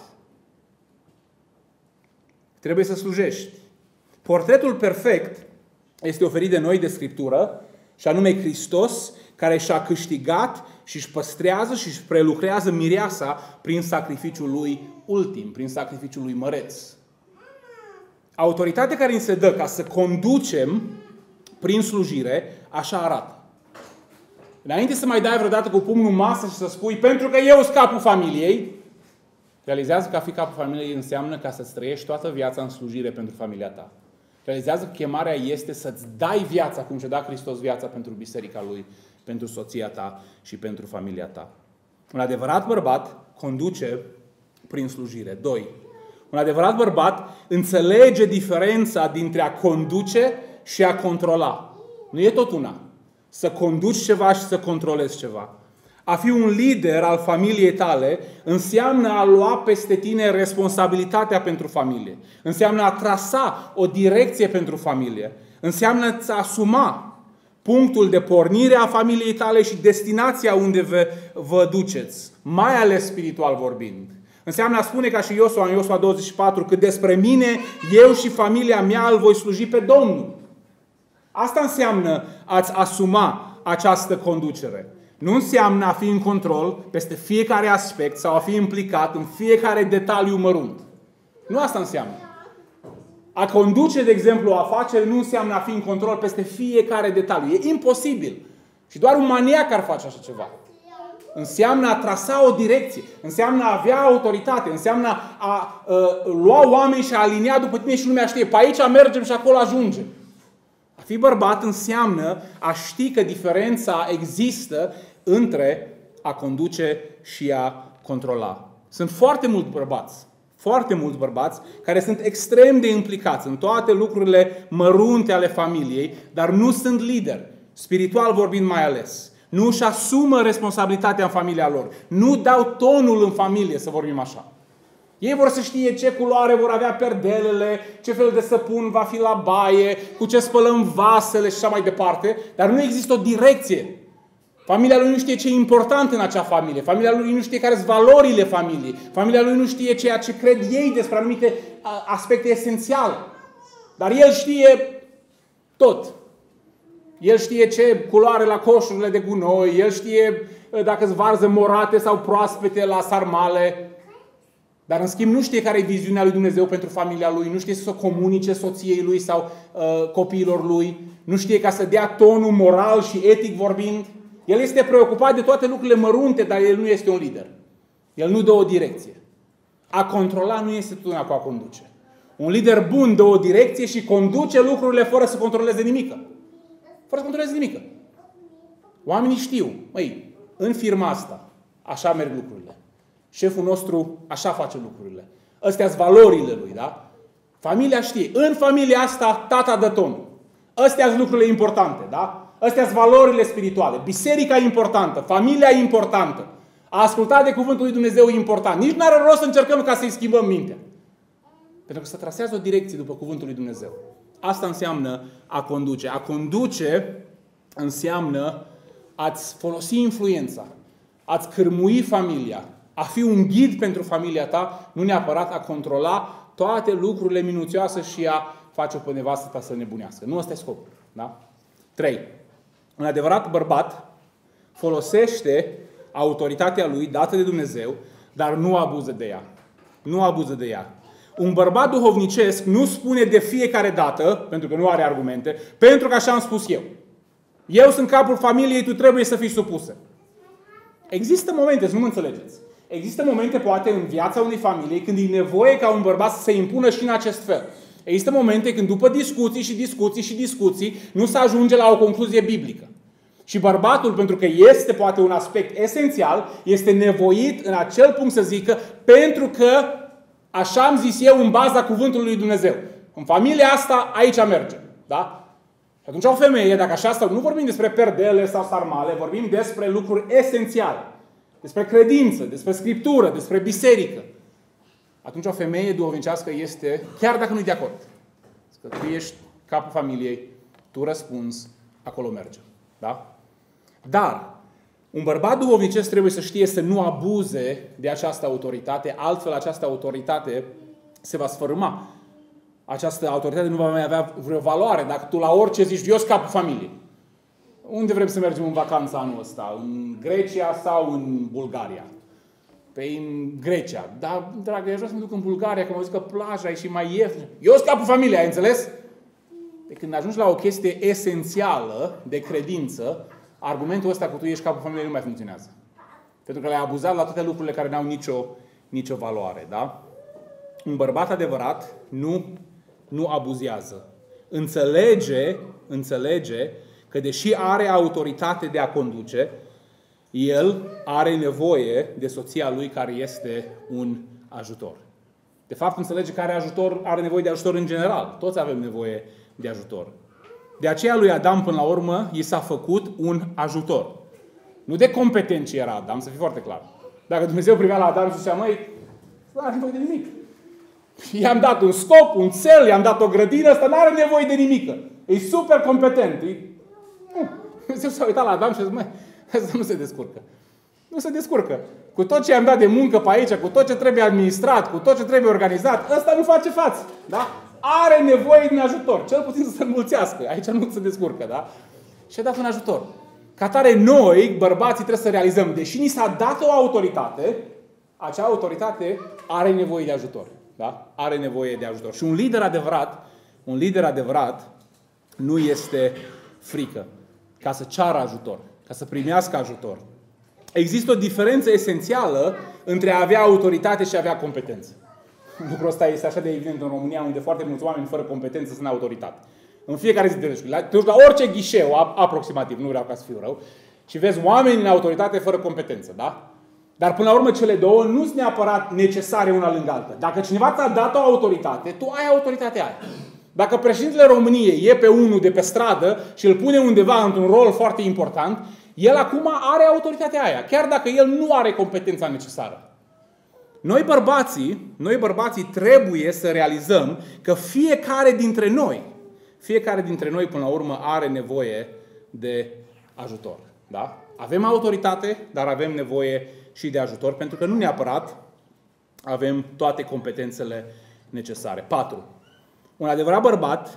Trebuie să slujești. Portretul perfect este oferit de noi de Scriptură, și anume Hristos, care și-a câștigat și își păstrează și își prelucrează mireasa prin sacrificiul lui ultim, prin sacrificiul lui măreț. Autoritatea care ni se dă ca să conducem prin slujire, așa arată. Înainte să mai dai vreodată cu pumnul în masă și să spui, pentru că eu sunt capul familiei, realizează că a fi capul familiei înseamnă ca să-ți trăiești toată viața în slujire pentru familia ta. Realizează că chemarea este să-ți dai viața, cum și-a dat Hristos viața pentru biserica Lui, pentru soția ta și pentru familia ta. Un adevărat bărbat conduce prin slujire. 2. Un adevărat bărbat înțelege diferența dintre a conduce și a controla. Nu e tot una. Să conduci ceva și să controlezi ceva. A fi un lider al familiei tale înseamnă a lua peste tine responsabilitatea pentru familie. Înseamnă a trasa o direcție pentru familie. Înseamnă a-ți asuma punctul de pornire a familiei tale și destinația unde vă duceți, mai ales spiritual vorbind. Înseamnă a spune ca și Iosua în Iosua 24 că despre mine, eu și familia mea îl voi sluji pe Domnul. Asta înseamnă a-ți asuma această conducere. Nu înseamnă a fi în control peste fiecare aspect sau a fi implicat în fiecare detaliu mărunt. Nu asta înseamnă. A conduce, de exemplu, o afacere nu înseamnă a fi în control peste fiecare detaliu. E imposibil. Și doar un maniac ar face așa ceva. Înseamnă a trasa o direcție. Înseamnă a avea autoritate. Înseamnă a lua oameni și a alinia după tine și lumea știe. Pe aici mergem și acolo ajungem. A fi bărbat înseamnă a ști că diferența există între a conduce și a controla. Sunt foarte mulți bărbați care sunt extrem de implicați în toate lucrurile mărunte ale familiei, dar nu sunt lideri, spiritual vorbind mai ales. Nu își asumă responsabilitatea în familia lor. Nu dau tonul în familie, să vorbim așa. Ei vor să știe ce culoare vor avea perdelele, ce fel de săpun va fi la baie, cu ce spălăm vasele și așa mai departe, dar nu există o direcție. Familia lui nu știe ce e important în acea familie. Familia lui nu știe care sunt valorile familiei. Familia lui nu știe ceea ce cred ei despre anumite aspecte esențiale. Dar el știe tot. El știe ce culoare la coșurile de gunoi, el știe dacă sunt varză morate sau proaspete la sarmale. Dar în schimb nu știe care e viziunea lui Dumnezeu pentru familia lui, nu știe să o comunice soției lui sau copiilor lui, nu știe ca să dea tonul moral și etic vorbind. El este preocupat de toate lucrurile mărunte, dar el nu este un lider. El nu dă o direcție. A controla nu este totdeauna cu a conduce. Un lider bun dă o direcție și conduce lucrurile fără să controleze nimică. Fără să controleze nimică. Oamenii știu, măi, în firma asta, așa merg lucrurile. Șeful nostru așa face lucrurile. Astea-s valorile lui, da? Familia știe. În familia asta, tata dă tonul. Astea-s lucrurile importante, da? Astea-s valorile spirituale. Biserica e importantă. Familia e importantă. A asculta de cuvântul lui Dumnezeu e important. Nici n-are rost să încercăm ca să-i schimbăm mintea. Pentru că se trasează o direcție după cuvântul lui Dumnezeu. Asta înseamnă a conduce. A conduce înseamnă a-ți folosi influența, a-ți cârmui familia, a fi un ghid pentru familia ta, nu neapărat a controla toate lucrurile minuțioase și a face-o pe nevastă ta să nebunească. Nu ăsta e scopul. Da? 3. Un adevărat bărbat folosește autoritatea lui dată de Dumnezeu, dar nu abuză de ea. Nu abuză de ea. Un bărbat duhovnicesc nu spune de fiecare dată, pentru că nu are argumente, pentru că așa am spus eu. Eu sunt capul familiei, tu trebuie să fii supusă. Există momente, să nu mă înțelegeți. Există momente, poate, în viața unei familii, când e nevoie ca un bărbat să se impună și în acest fel. Există momente când, după discuții, nu se ajunge la o concluzie biblică. Și bărbatul, pentru că este, poate, un aspect esențial, este nevoit în acel punct să zică, pentru că așa am zis eu în baza cuvântului lui Dumnezeu. În familia asta, aici mergem. Da? Și atunci o femeie, dacă așa stau, nu vorbim despre perdele sau sarmale, vorbim despre lucruri esențiale. Despre credință, despre scriptură, despre biserică. Atunci o femeie duhovnicească este, chiar dacă nu e de acord, că tu ești capul familiei, tu răspunzi, acolo mergem. Da? Dar un bărbat duhovnicesc trebuie să știe să nu abuze de această autoritate, altfel această autoritate se va sfărâma. Această autoritate nu va mai avea vreo valoare dacă tu la orice zici, eu sunt capul familiei. Unde vrem să mergem în vacanță anul ăsta? În Grecia sau în Bulgaria? Păi în Grecia. Dar, dragă, eu vreau să mă duc în Bulgaria, că m-au zis că plaja e și mai ieftin. Eu sunt capul familiei, ai înțeles? De când ajungi la o chestie esențială de credință, argumentul ăsta că tu ești capul familiei nu mai funcționează. Pentru că l-ai abuzat la toate lucrurile care n-au nicio valoare. Da? Un bărbat adevărat nu abuzează. Înțelege că deși are autoritate de a conduce, el are nevoie de soția lui care este un ajutor. De fapt, înțelege că are nevoie de ajutor în general. Toți avem nevoie de ajutor. De aceea lui Adam, până la urmă, i s-a făcut un ajutor. Nu de competent ce era Adam, să fie foarte clar. Dacă Dumnezeu privea la Adam și zicea, măi, nu are nevoie de nimic. I-am dat un scop, un cel, i-am dat o grădină, ăsta nu are nevoie de nimic. E super competent. Nu. Dumnezeu s-a uitat la Adam și a zis, măi, ăsta nu se descurcă. Nu se descurcă. Cu tot ce am dat de muncă pe aici, cu tot ce trebuie administrat, cu tot ce trebuie organizat, ăsta nu face față. Da? Are nevoie de un ajutor. Cel puțin să se înmulțească. Aici nu se descurcă. Da? Și a dat un ajutor. Ca tare noi, bărbații, trebuie să realizăm, deși ni s-a dat o autoritate, acea autoritate are nevoie de ajutor. Da? Are nevoie de ajutor. Și un lider adevărat nu este frică ca să ceară ajutor, ca să primească ajutor. Există o diferență esențială între a avea autoritate și a avea competență. Lucrul ăsta este așa de evident în România, unde foarte mulți oameni fără competență sunt autoritate. În fiecare zi te duci la orice ghișeu, aproximativ, nu vreau ca să fiu rău, și vezi oameni în autoritate fără competență, da? Dar până la urmă cele două nu sunt neapărat necesare una lângă alta. Dacă cineva ți-a dat o autoritate, tu ai autoritatea aia. Dacă președintele României e pe unul de pe stradă și îl pune undeva într-un rol foarte important, el acum are autoritatea aia, chiar dacă el nu are competența necesară. Noi bărbații trebuie să realizăm că fiecare dintre noi până la urmă are nevoie de ajutor. Da? Avem autoritate, dar avem nevoie și de ajutor, pentru că nu neapărat avem toate competențele necesare. 4. Un adevărat bărbat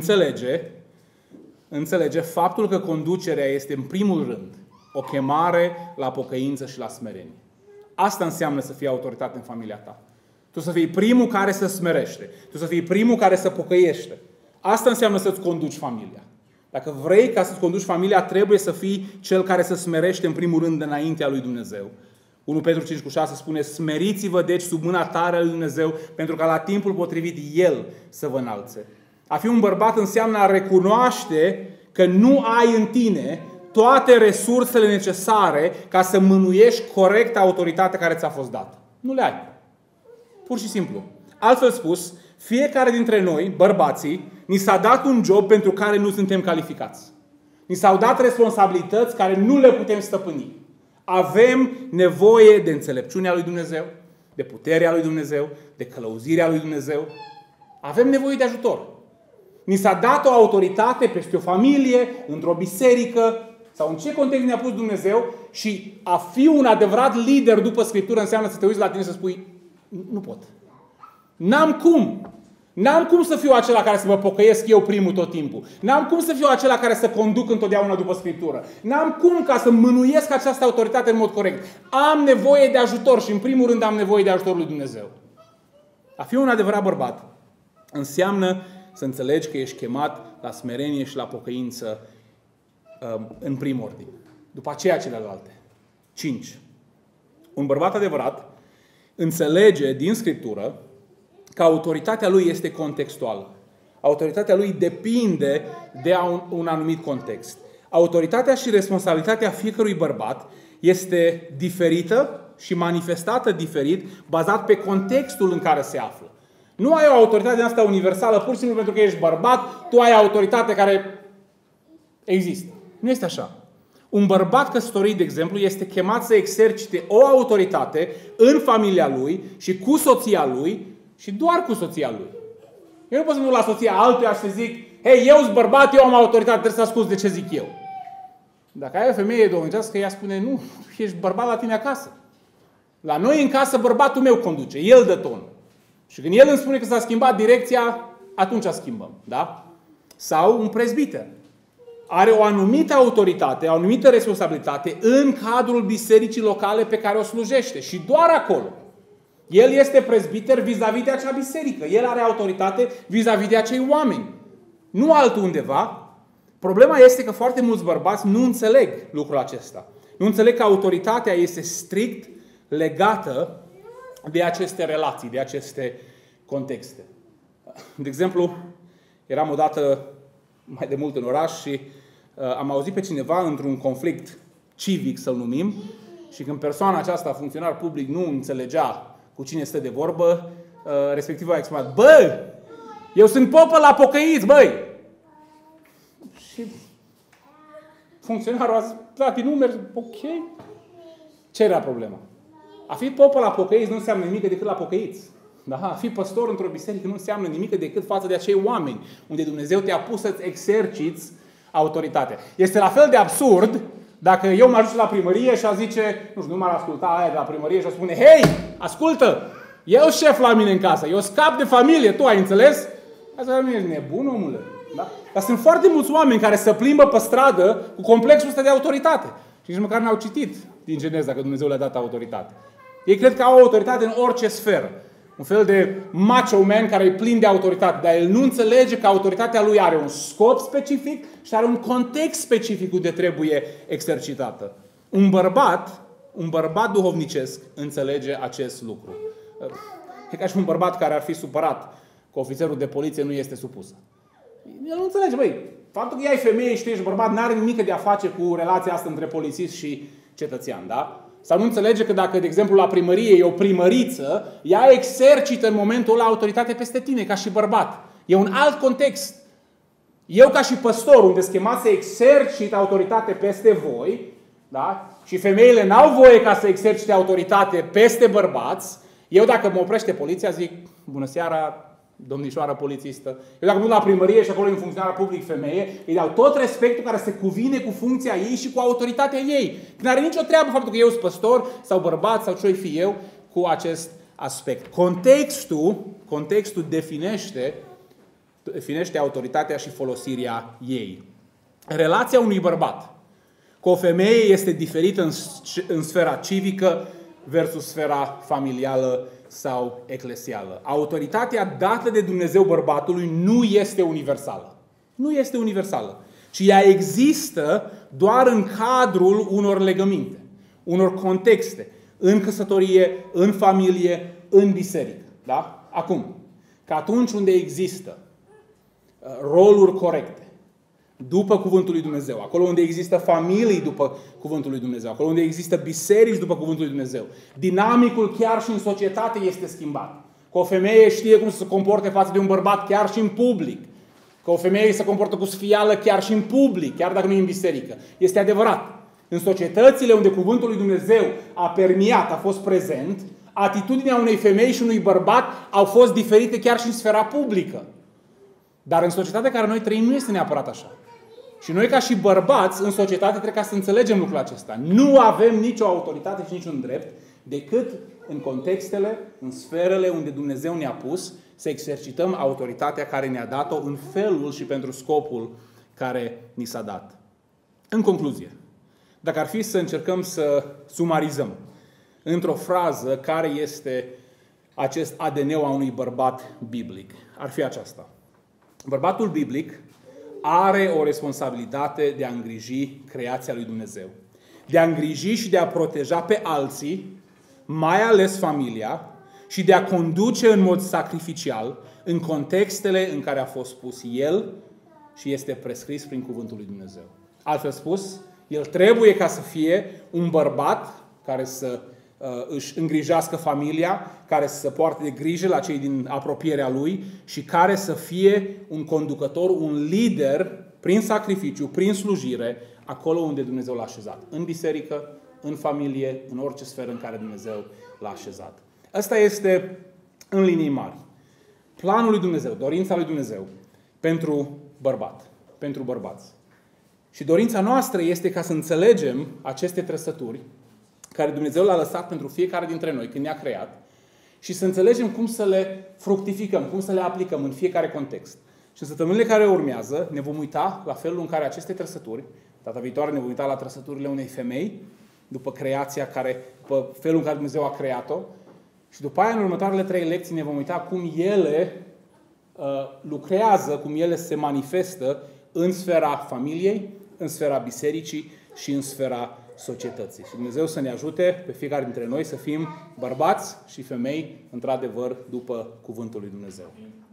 înțelege faptul că conducerea este în primul rând o chemare la pocăință și la smerenie. Asta înseamnă să fii autoritate în familia ta. Tu să fii primul care se smerește. Tu să fii primul care se pocăiește. Asta înseamnă să-ți conduci familia. Dacă vrei ca să-ți conduci familia, trebuie să fii cel care se smerește în primul rând înaintea lui Dumnezeu. 1 Petru 5,6 spune: smeriți-vă deci sub mâna tare a lui Dumnezeu, pentru ca la timpul potrivit El să vă înalțe. A fi un bărbat înseamnă a recunoaște că nu ai în tine toate resursele necesare ca să mânuiești corect autoritatea care ți-a fost dată. Nu le ai. Pur și simplu. Altfel spus, fiecare dintre noi, bărbații, ni s-a dat un job pentru care nu suntem calificați. Ni s-au dat responsabilități care nu le putem stăpâni. Avem nevoie de înțelepciunea lui Dumnezeu, de puterea lui Dumnezeu, de călăuzirea lui Dumnezeu. Avem nevoie de ajutor. Ni s-a dat o autoritate peste o familie, într-o biserică sau în ce context ne-a pus Dumnezeu, și a fi un adevărat lider după Scriptură înseamnă să te uiți la tine și să spui: nu pot. N-am cum. N-am cum să fiu acela care să mă pocăiesc eu primul tot timpul. N-am cum să fiu acela care să conduc întotdeauna după Scriptură. N-am cum ca să mânuiesc această autoritate în mod corect. Am nevoie de ajutor și în primul rând am nevoie de ajutorul lui Dumnezeu. A fi un adevărat bărbat înseamnă să înțelegi că ești chemat la smerenie și la pocăință în prim ordine. După aceea celelalte. 5. Un bărbat adevărat înțelege din Scriptură că autoritatea lui este contextuală. Autoritatea lui depinde de un anumit context. Autoritatea și responsabilitatea fiecărui bărbat este diferită și manifestată diferit, bazat pe contextul în care se află. Nu ai o autoritate din asta universală pur și simplu pentru că ești bărbat, tu ai autoritate care există. Nu este așa. Un bărbat căsătorit, de exemplu, este chemat să exercite o autoritate în familia lui și cu soția lui și doar cu soția lui. Eu nu pot să mă duc la soția altuia și să zic: hei, eu sunt bărbat, eu am autoritate, trebuie să asculți de ce zic eu. Dacă ai o femeie domnicească, ea spune: nu, ești bărbat la tine acasă. La noi în casă bărbatul meu conduce, el dă ton. Și când el îmi spune că s-a schimbat direcția, atunci schimbăm. Da? Sau un prezbiter are o anumită autoritate, o anumită responsabilitate în cadrul bisericii locale pe care o slujește. Și doar acolo. El este prezbiter vis-a-vis de acea biserică. El are autoritate vis-a-vis de acei oameni. Nu altundeva. Problema este că foarte mulți bărbați nu înțeleg lucrul acesta. Nu înțeleg că autoritatea este strict legată de aceste relații, de aceste contexte. De exemplu, eram odată mai de mult în oraș și am auzit pe cineva într-un conflict civic, să-l numim, și când persoana aceasta, funcționar public, nu înțelegea cu cine stă de vorbă, respectiv a exprimat: bă, eu sunt popă la pocăiți, băi! Și funcționarul a zis: da, din numeri, ok. Ce era problema? A fi popă la pocăiți nu înseamnă nimic decât la pocăiți. Da? A fi păstor într-o biserică nu înseamnă nimic decât față de acei oameni unde Dumnezeu te-a pus să-ți exerciți autoritate. Este la fel de absurd dacă eu mă ajut la primărie și a zice, nu știu, nu m-ar asculta aia de la primărie și a spune, hei, ascultă, eu șef la mine în casă, eu scap de familie, tu ai înțeles? Asta la mine ești nebun, omule. Da? Dar sunt foarte mulți oameni care se plimbă pe stradă cu complexul ăsta de autoritate. Și nici măcar n-au citit din Geneza că Dumnezeu le-a dat autoritate. Ei cred că au autoritate în orice sferă. Un fel de macho man care e plin de autoritate, dar el nu înțelege că autoritatea lui are un scop specific și are un context specific unde trebuie exercitată. Un bărbat duhovnicesc înțelege acest lucru. E ca și un bărbat care ar fi supărat că ofițerul de poliție nu este supusă. El nu înțelege, băi, faptul că ai femeie și tu ești bărbat n-are nimic de a face cu relația asta între polițist și cetățean, da? Sau nu înțelege că dacă, de exemplu, la primărie e o primăriță, ea exercită în momentul ăla autoritate peste tine, ca și bărbat. E un alt context. Eu, ca și păstor, unde sunt chemat să exercit autoritate peste voi, da? Și femeile n-au voie ca să exercite autoritate peste bărbați, eu, dacă mă oprește poliția, zic, bună seara, domnișoară polițistă. Eu dacă mă duc la primărie și acolo e un funcționar public femeie, îi dau tot respectul care se cuvine cu funcția ei și cu autoritatea ei. Că n-are nicio treabă faptul că eu sunt păstor sau bărbat sau ce-o fi eu cu acest aspect. Contextul definește autoritatea și folosirea ei. Relația unui bărbat cu o femeie este diferită în sfera civică versus sfera familială sau eclesială. Autoritatea dată de Dumnezeu bărbatului nu este universală. Nu este universală, ci ea există doar în cadrul unor legăminte, unor contexte, în căsătorie, în familie, în biserică. Da? Acum, că atunci unde există roluri corecte, după cuvântul lui Dumnezeu, acolo unde există familii după cuvântul lui Dumnezeu, acolo unde există biserici după cuvântul lui Dumnezeu, dinamicul chiar și în societate este schimbat. Că o femeie știe cum să se comporte față de un bărbat chiar și în public. Că o femeie se comportă cu sfială chiar și în public, chiar dacă nu e în biserică. Este adevărat. În societățile unde cuvântul lui Dumnezeu a permeat, a fost prezent, atitudinea unei femei și unui bărbat au fost diferite chiar și în sfera publică. Dar în societatea în care noi trăim nu este neapărat așa. Și noi, ca și bărbați, în societate trebuie să înțelegem lucrul acesta. Nu avem nicio autoritate și niciun drept decât în contextele, în sferele unde Dumnezeu ne-a pus să exercităm autoritatea care ne-a dat-o în felul și pentru scopul care ni s-a dat. În concluzie, dacă ar fi să încercăm să sumarizăm într-o frază care este acest ADN a unui bărbat biblic, ar fi aceasta. Bărbatul biblic are o responsabilitate de a îngriji creația lui Dumnezeu. De a îngriji și de a proteja pe alții, mai ales familia, și de a conduce în mod sacrificial în contextele în care a fost pus el și este prescris prin cuvântul lui Dumnezeu. Altfel spus, el trebuie ca să fie un bărbat care să își îngrijească familia, care să se poarte de grijă la cei din apropierea lui și care să fie un conducător, un lider prin sacrificiu, prin slujire, acolo unde Dumnezeu l-a așezat. În biserică, în familie, în orice sferă în care Dumnezeu l-a așezat. Asta este, în linii mari, planul lui Dumnezeu, dorința lui Dumnezeu pentru bărbat, pentru bărbați. Și dorința noastră este ca să înțelegem aceste trăsături care Dumnezeu le-a lăsat pentru fiecare dintre noi când ne-a creat și să înțelegem cum să le fructificăm, cum să le aplicăm în fiecare context. Și în săptămânile care urmează ne vom uita la felul în care aceste trăsături, data viitoare ne vom uita la trăsăturile unei femei, după creația după felul în care Dumnezeu a creat-o, și după aia, în următoarele 3 lecții, ne vom uita cum ele lucrează, cum ele se manifestă în sfera familiei, în sfera bisericii și în sfera societății. Și Dumnezeu să ne ajute pe fiecare dintre noi să fim bărbați și femei, într-adevăr, după cuvântul lui Dumnezeu.